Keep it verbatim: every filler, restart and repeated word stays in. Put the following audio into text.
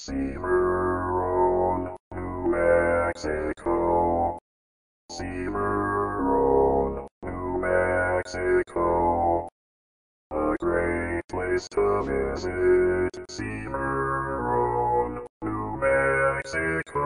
Cimarron, New Mexico. Cimarron, New Mexico. A great place to visit. Cimarron, New Mexico.